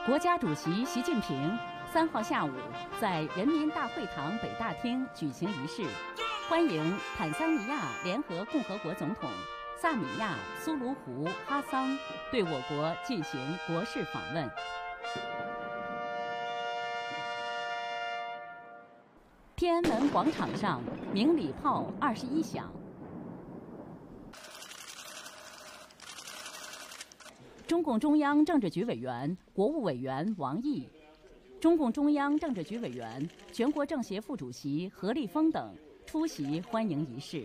国家主席习近平3号下午在人民大会堂北大厅举行仪式，欢迎坦桑尼亚联合共和国总统萨米亚·苏卢胡·哈桑对我国进行国事访问。天安门广场上鸣礼炮21响。中共中央政治局委员、国务委员王毅，中共中央政治局委员、全国政协副主席何立峰等出席欢迎仪式。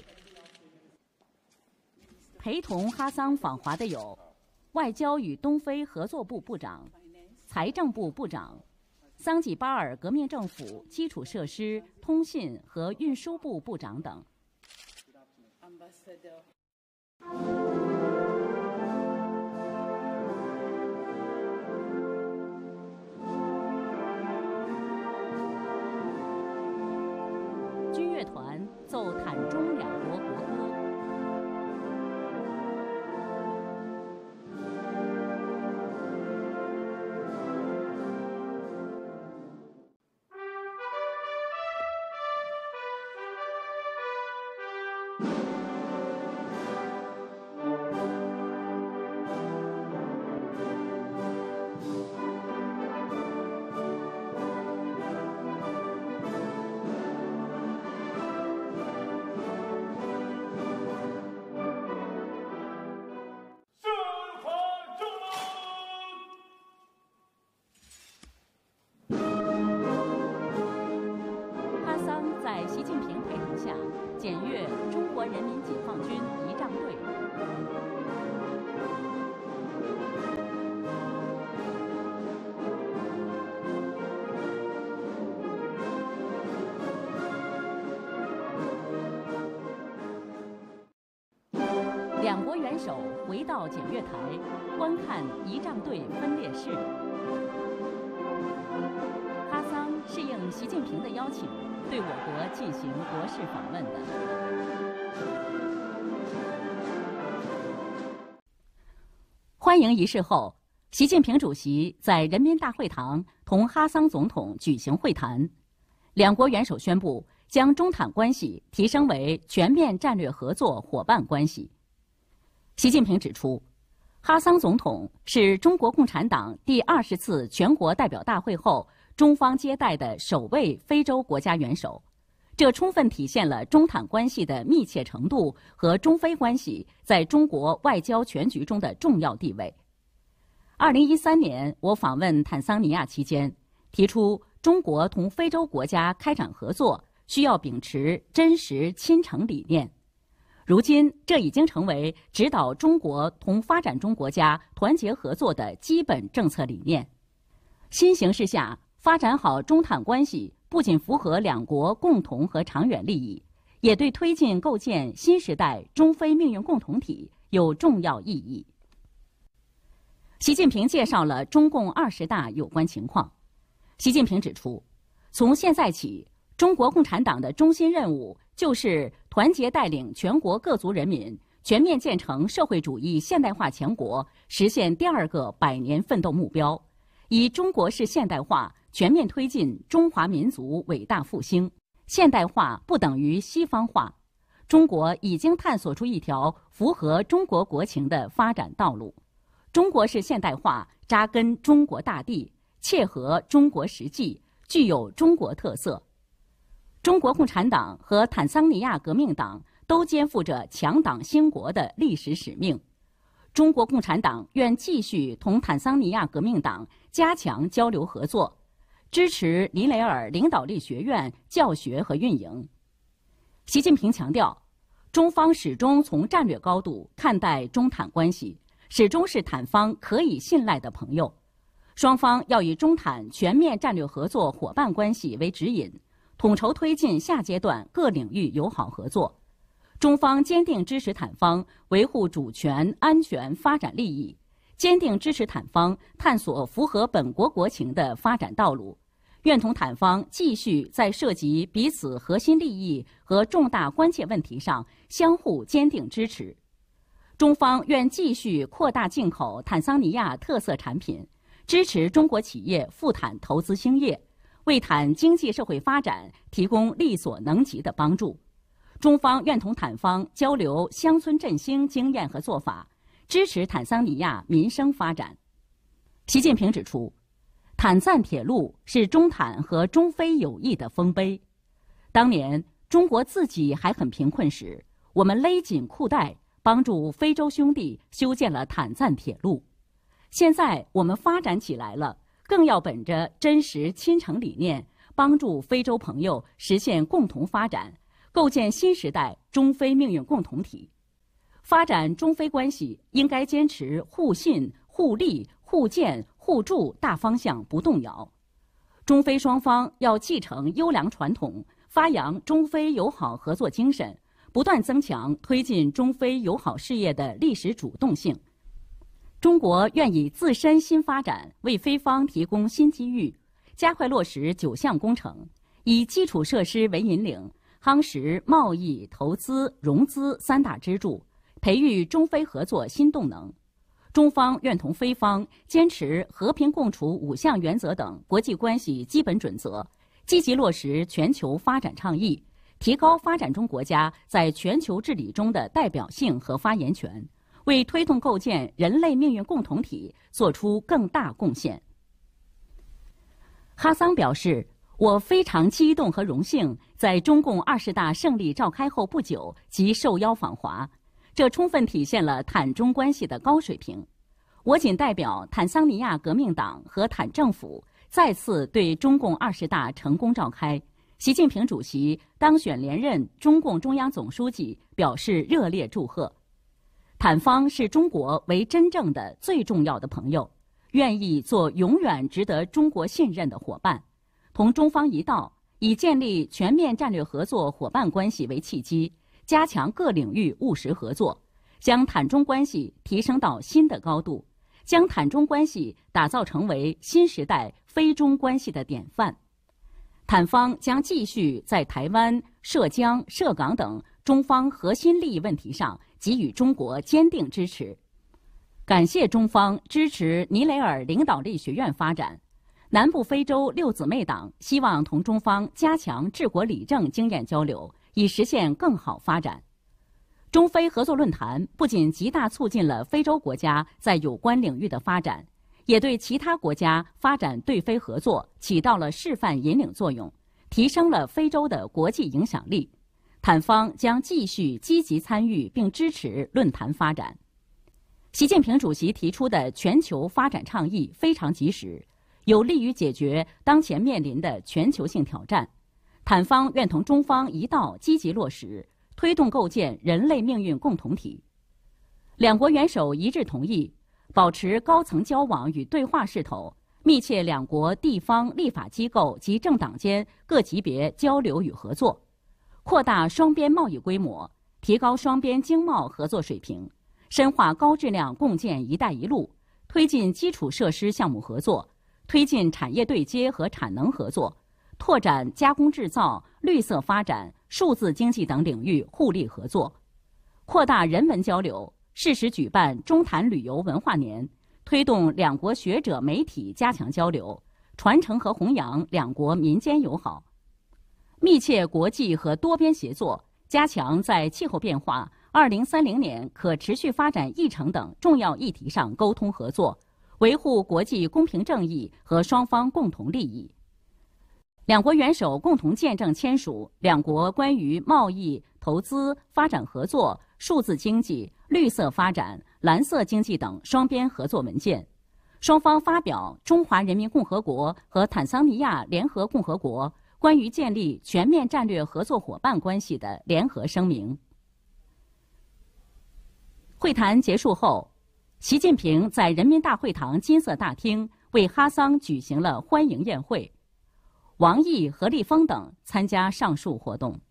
陪同哈桑访华的有外交与东非合作部部长、财政部部长、桑吉巴尔革命政府基础设施、通信和运输部部长等。军乐团奏坦中两国国歌。在习近平陪同下，检阅中国人民解放军仪仗队。两国元首回到检阅台，观看仪仗队分列式。哈桑是应习近平的邀请，对我国进行国事访问的。欢迎仪式后，习近平主席在人民大会堂同哈桑总统举行会谈，两国元首宣布将中坦关系提升为全面战略合作伙伴关系。习近平指出，哈桑总统是中国共产党第20次全国代表大会后中方接待的首位非洲国家元首，这充分体现了中坦关系的密切程度和中非关系在中国外交全局中的重要地位。2013年，我访问坦桑尼亚期间，提出中国同非洲国家开展合作需要秉持真实亲诚理念。如今，这已经成为指导中国同发展中国家团结合作的基本政策理念。新形势下，发展好中坦关系不仅符合两国共同和长远利益，也对推进构建新时代中非命运共同体有重要意义。习近平介绍了中共20大有关情况。习近平指出，从现在起，中国共产党的中心任务就是团结带领全国各族人民全面建成社会主义现代化强国，实现第2个100年奋斗目标，以中国式现代化全面推进中华民族伟大复兴。现代化不等于西方化，中国已经探索出一条符合中国国情的发展道路。中国式现代化扎根中国大地，切合中国实际，具有中国特色。中国共产党和坦桑尼亚革命党都肩负着强党兴国的历史使命。中国共产党愿继续同坦桑尼亚革命党加强交流合作，支持尼雷尔领导力学院教学和运营。习近平强调，中方始终从战略高度看待中坦关系，始终是坦方可以信赖的朋友。双方要以中坦全面战略合作伙伴关系为指引，统筹推进下阶段各领域友好合作。中方坚定支持坦方维护主权、安全、发展利益，坚定支持坦方探索符合本国国情的发展道路，愿同坦方继续在涉及彼此核心利益和重大关切问题上相互坚定支持。中方愿继续扩大进口坦桑尼亚特色产品， 支持中国企业赴坦投资兴业，为坦经济社会发展提供力所能及的帮助。中方愿同坦方交流乡村振兴经验和做法，支持坦桑尼亚民生发展。习近平指出，坦赞铁路是中坦和中非友谊的丰碑。当年中国自己还很贫困时，我们勒紧裤带，帮助非洲兄弟修建了坦赞铁路。现在我们发展起来了，更要本着真实亲诚理念，帮助非洲朋友实现共同发展，构建新时代中非命运共同体。发展中非关系应该坚持互信、互利、互鉴、互助大方向不动摇。中非双方要继承优良传统，发扬中非友好合作精神，不断增强推进中非友好事业的历史主动性。中国愿以自身新发展为非方提供新机遇，加快落实9项工程，以基础设施为引领，夯实贸易、投资、融资3大支柱，培育中非合作新动能。中方愿同非方坚持和平共处5项原则等国际关系基本准则，积极落实全球发展倡议，提高发展中国家在全球治理中的代表性和发言权，为推动构建人类命运共同体作出更大贡献。哈桑表示，我非常激动和荣幸在中共20大胜利召开后不久即受邀访华，这充分体现了坦中关系的高水平。我谨代表坦桑尼亚革命党和坦政府再次对中共20大成功召开、习近平主席当选连任中共中央总书记表示热烈祝贺。坦方视中国为真正的最重要的朋友，愿意做永远值得中国信任的伙伴，同中方一道，以建立全面战略合作伙伴关系为契机，加强各领域务实合作，将坦中关系提升到新的高度，将坦中关系打造成为新时代非中关系的典范。坦方将继续在台湾、涉疆、涉港等中方核心利益问题上给予中国坚定支持。感谢中方支持尼雷尔领导力学院发展。南部非洲6姊妹党希望同中方加强治国理政经验交流，以实现更好发展。中非合作论坛不仅极大促进了非洲国家在有关领域的发展，也对其他国家发展对非合作起到了示范引领作用，提升了非洲的国际影响力。坦方将继续积极参与并支持论坛发展。习近平主席提出的全球发展倡议非常及时，有利于解决当前面临的全球性挑战。坦方愿同中方一道积极落实，推动构建人类命运共同体。两国元首一致同意保持高层交往与对话势头，密切两国地方立法机构及政党间各级别交流与合作，扩大双边贸易规模，提高双边经贸合作水平，深化高质量共建“一带一路”，推进基础设施项目合作，推进产业对接和产能合作，拓展加工制造、绿色发展、数字经济等领域互利合作，扩大人文交流，适时举办中坦旅游文化年，推动两国学者媒体加强交流，传承和弘扬两国民间友好，密切国际和多边协作，加强在气候变化、2030年可持续发展议程等重要议题上沟通合作，维护国际公平正义和双方共同利益。两国元首共同见证签署两国关于贸易、投资、发展合作、数字经济、绿色发展、蓝色经济等双边合作文件。双方发表中华人民共和国和坦桑尼亚联合共和国关于建立全面战略合作伙伴关系的联合声明。会谈结束后，习近平在人民大会堂金色大厅为哈桑举行了欢迎宴会。王毅、何立峰等参加上述活动。